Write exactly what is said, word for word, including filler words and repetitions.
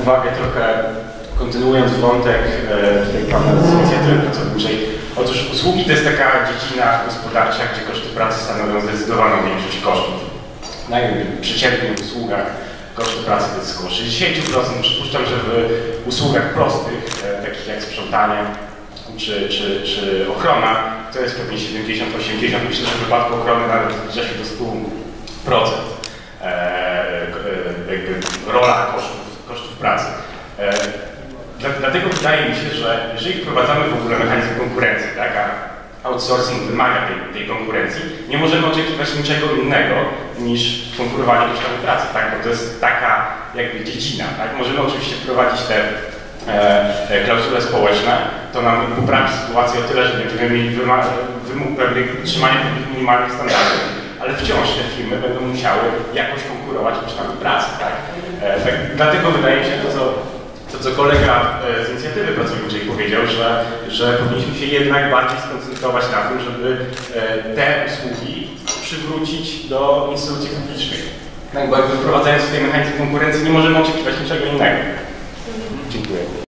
uwagę trochę, kontynuując wątek tej pana z inicjatywy pracowniczej. Otóż usługi to jest taka dziedzina gospodarcza, gdzie koszty pracy stanowią zdecydowaną większość kosztów. Na przeciętnych usługach koszty pracy to jest około sześćdziesiąt procent. Przypuszczam, że w usługach prostych, takich jak sprzątanie czy, czy, czy ochrona, to jest pewnie siedemdziesiąt do osiemdziesięciu procent. Myślę, że w przypadku ochrony nawet zbliża się do stu procent. Jakby rola kosztów, kosztów pracy. Dlatego wydaje mi się, że jeżeli wprowadzamy w ogóle mechanizm konkurencji, tak, a outsourcing wymaga tej, tej konkurencji, nie możemy oczekiwać niczego innego niż konkurowanie kosztami pracy, tak, bo to jest taka jakby dziedzina, tak. Możemy oczywiście wprowadzić te e, klauzule społeczne, to nam poprawi sytuację o tyle, że będziemy mieli wymóg pewnych utrzymania pewnych minimalnych standardów, ale wciąż te firmy będą musiały jakoś konkurować kosztami pracy, tak. E, tak dlatego wydaje mi się to, co To, co kolega z inicjatywy pracowniczej powiedział, że, że powinniśmy się jednak bardziej skoncentrować na tym, żeby te usługi przywrócić do instytucji publicznych. Tak, bo jakby wprowadzając tutaj mechanizm konkurencji nie możemy oczekiwać niczego innego. Dziękuję.